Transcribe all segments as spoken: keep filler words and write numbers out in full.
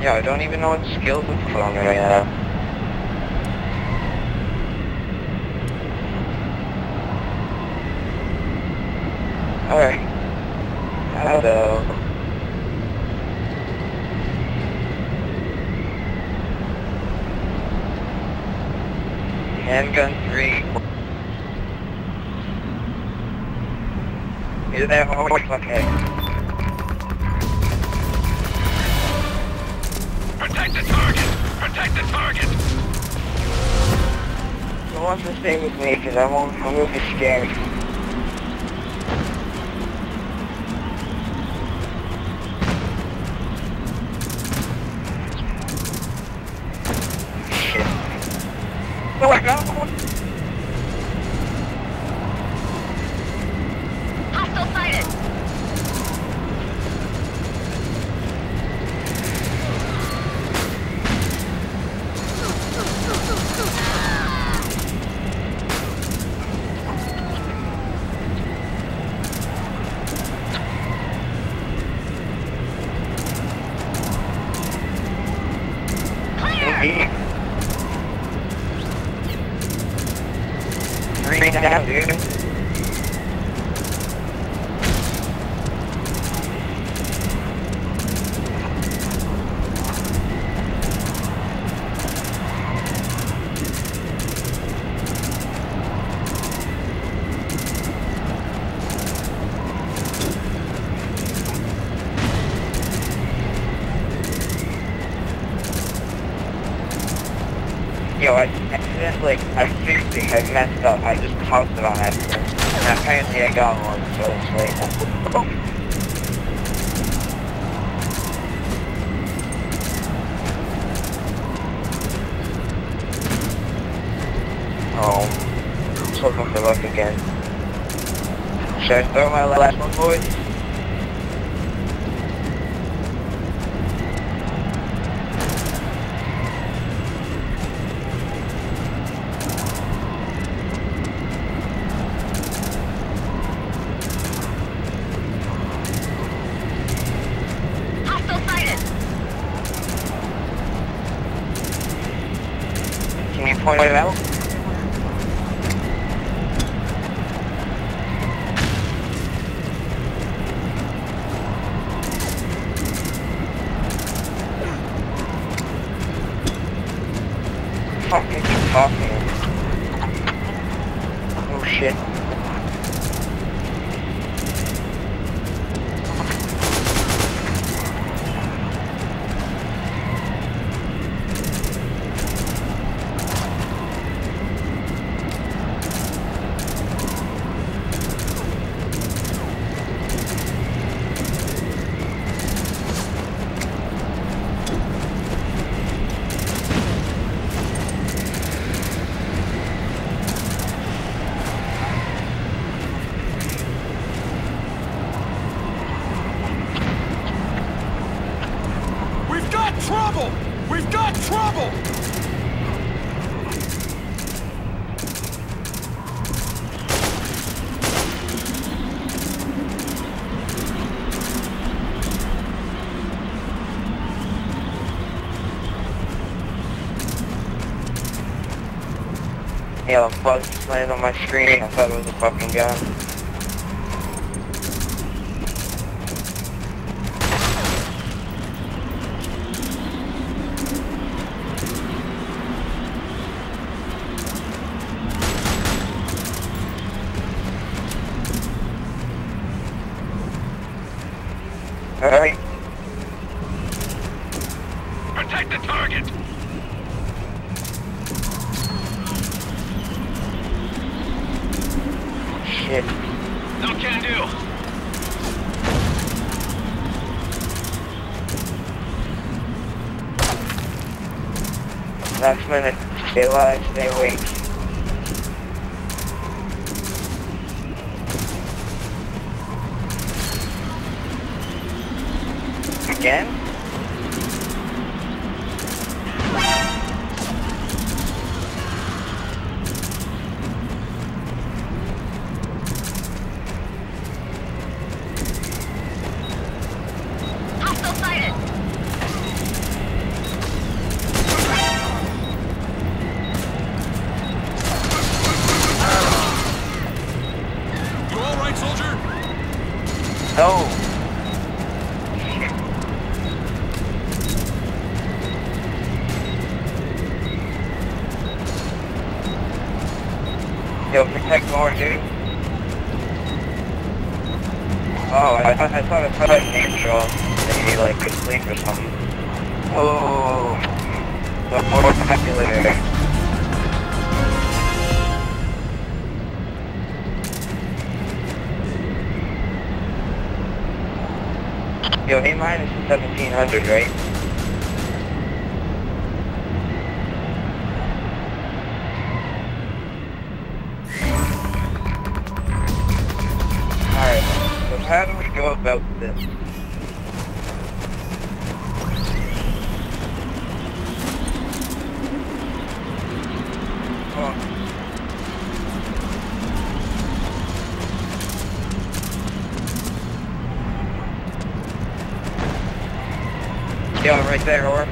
Yeah, I don't even know what skills to put on me right now. Alright. Hello. Handgun three. Is that oh, okay? Protect the target! Protect the target! Who wants to stay with me? Because I won't. I'm gonna be scared. Shit. Oh my god! Hostile sighted! Three down, dude. Yo, I accidentally, I fixed it, I messed up, I just tossed it on accident. And apparently I got one, so it's late. Oh, I'm just looking for luck again. Should I throw my last one, boys? Can you point it out? Fucking keep talking. Oh shit. Trouble! We've got trouble! Yeah, the bug just landed on my screen. I thought it was a fucking gun. Alright. Protect the target! Shit. No can do. Last minute. Stay alive, stay awake. Again? Hostile sighted! No! Yo, protect more, dude. Oh, I, I, I thought I put an intro and he like could sleep or something. Oh, the more calculator. Yo, A minus is seventeen hundred, right? Alright, so how do we go about this? Oh. Yo, right there, or?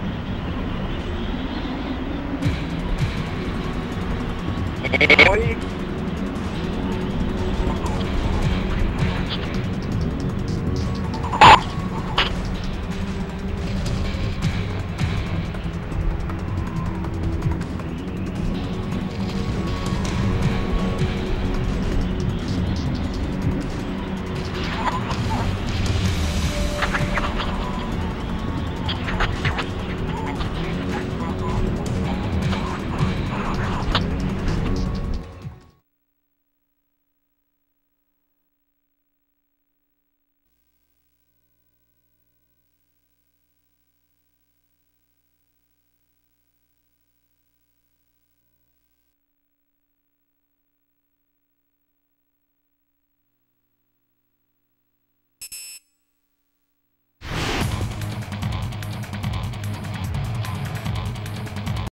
Boy.